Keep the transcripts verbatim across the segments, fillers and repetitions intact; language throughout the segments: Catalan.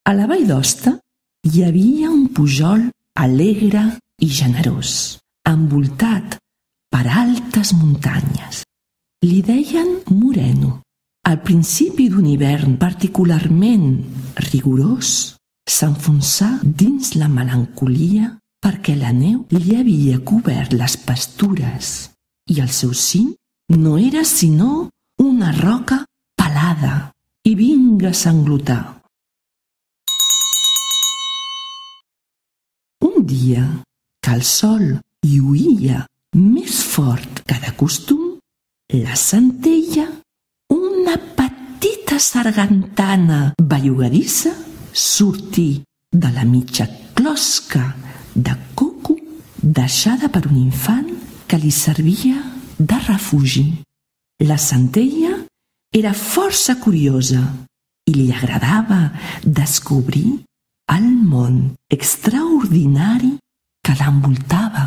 A la vall d'Hoste hi havia un pujol alegre i generós, envoltat per altes muntanyes. Li deien Moreno. Al principi d'un hivern particularment rigorós, s'enfonsà dins la melancolia perquè la neu li havia cobert les pastures i el seu cim no era sinó una roca pelada i vinga a sanglotar. Un dia que el sol lluïa més fort que de costum, la centella, una petita sargantana bellugadissa, sortí de la mitja closca de coco deixada per un infant que li servia de refugi. La centella era força curiosa i li agradava descobrir el món extraordinari que l'envoltava.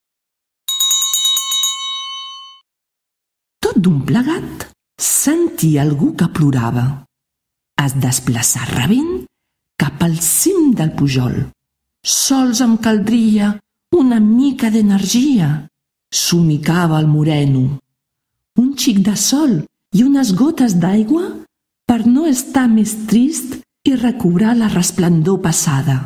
Tot d'un plegat, sentia algú que plorava. Es desplaçà rabent cap al cim del pujol. Sols em caldria una mica d'energia, somicava el Moreno. Un xic de sol i unes gotes d'aigua per no estar més trist i recobrar la resplendor passada.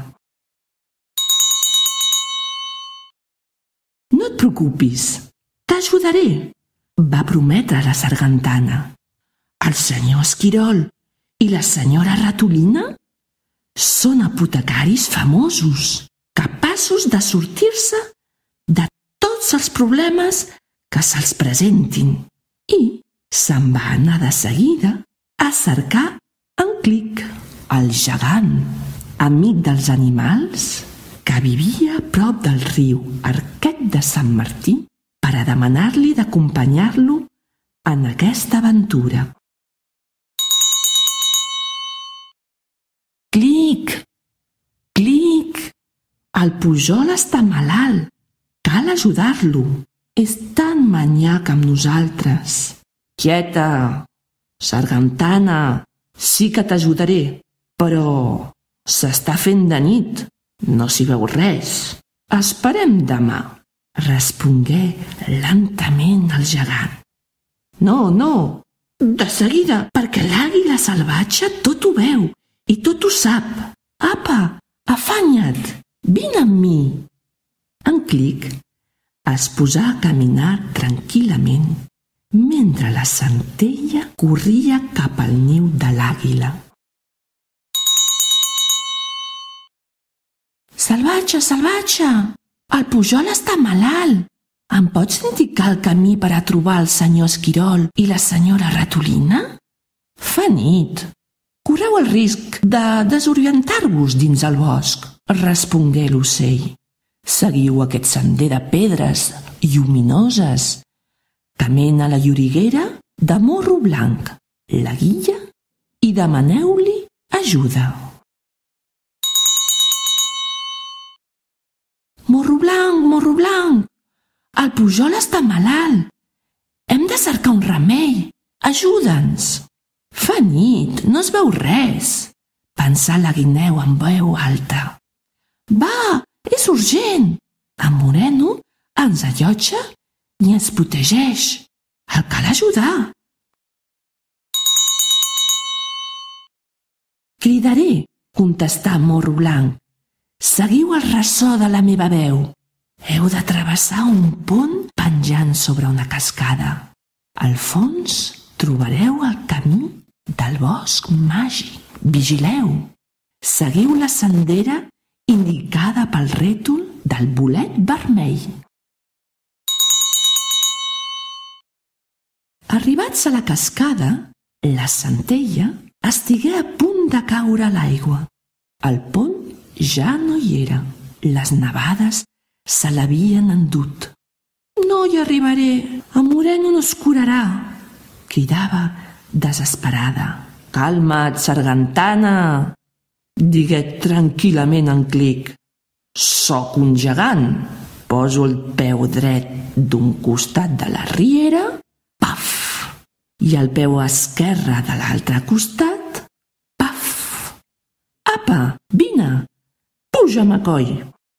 No et preocupis, t'ajudaré, va prometre la sargantana. El senyor Esquirol i la senyora Ratolina són apotecaris famosos, capaços de sortir-se de tots els problemes que se'ls presentin. I se'n va anar de seguida a cercar en Clic, el gegant, amic dels animals, que vivia a prop del riu Arquet de Sant Martí, per a demanar-li d'acompanyar-lo en aquesta aventura. Clic, Clic, el pujol està malalt, cal ajudar-lo. És tan manyac amb nosaltres. Quieta, sargantana, sí que t'ajudaré, però s'està fent de nit, no s'hi veu res. Esperem demà, respongué lentament el gegant. No, no, de seguida, perquè l'àguila salvatge tot ho veu i tot ho sap. Apa, afanya't, vine amb mi. En Clic es posà a caminar tranquil·lament mentre la centella corria cap al niu de l'àguila. Salvatge, salvatge, el pujol està malalt. Em pots indicar el camí per a trobar el senyor Esquirol i la senyora Ratolina? Fa nit. Correu el risc de desorientar-vos dins el bosc, respongué l'ocell. Seguiu aquest sender de pedres lluminoses que mena a la lloriguera de Morro Blanc, la guia, i demaneu-li ajuda. Morro Blanc, Morro Blanc, el pujol està malalt. Hem de cercar un remei. Ajuda'ns. Fa nit, no es veu res, pensà la guineu amb veu alta. Va, és urgent! En Moreno ens allotja i ens protegeix. El cal ajudar. Cridaré, contestà Morro Blanc. Seguiu el ressò de la meva veu. Heu de travessar un pont penjant sobre una cascada. Al fons trobareu el camí del bosc màgic. Vigileu. Seguiu la sendera indicada pel rètol del bolet vermell. Arribats a la cascada, la centella estigué a punt de caure a l'aigua. El pont ja no hi era. Les nevades se l'havien endut. No hi arribaré, en Moreno no es curarà, cridava desesperada. Calma't, sargantana, digué tranquil·lament en Clic. Soc un gegant. Poso el peu dret d'un costat de la riera, paf, i el peu esquerre de l'altre costat, paf. Apa, Puja, McCoy.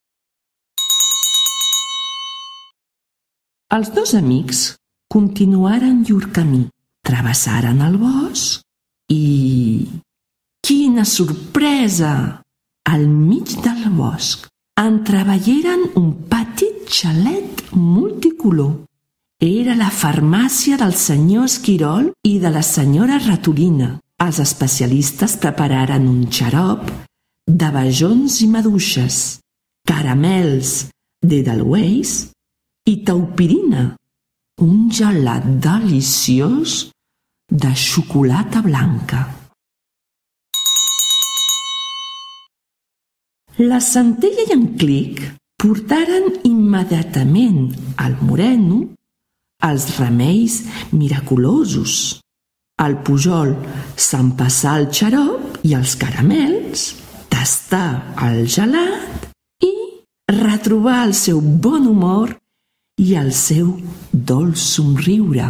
Els dos amics continuaren llur camí, travessaren el bosc i... Quina sorpresa! Al mig del bosc entreveieren un petit xalet multicolor. Era la farmàcia del senyor Esquirol i de la senyora Ratolina. Els especialistes prepararen un xarop d'abajons i maduixes, caramels d'Edelweiss i taupirina, un gelat deliciós de xocolata blanca. La Centella i en Clic portaren immediatament al Moreno els remeis miraculosos. El Pujol s'empassà el xarop i els caramels, tastà el gelat i retrobà el seu bon humor i el seu dolç somriure.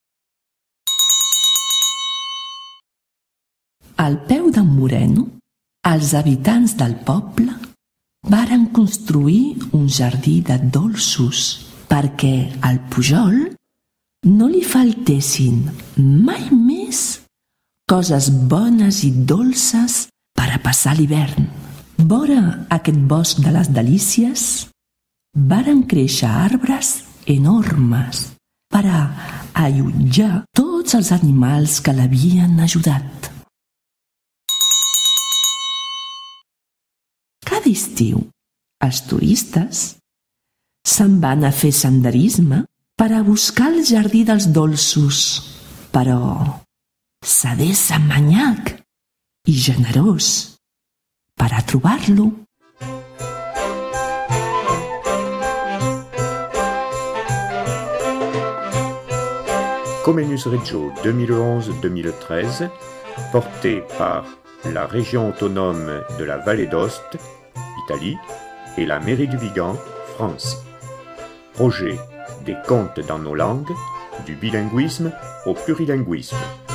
Al peu d'en Moreno, els habitants del poble varen construir un jardí de dolços perquè al Pujol no li faltessin mai més coses bones i dolces per a passar l'hivern. Vora aquest bosc de les delícies varen créixer arbres enormes per a allotjar tots els animals que l'havien ajudat. Cada estiu, els turistes se'n van a fer senderisme per a buscar el jardí dels dolços, però s'ha de ser manyac i generós per a trobar-lo. Comenius Reggio deux mille onze deux mille treize, porté par la région autonome de la Vallée d'Aoste, Italie, et la mairie du Vigan, France. Projet des contes dans nos langues, du bilinguisme au plurilinguisme.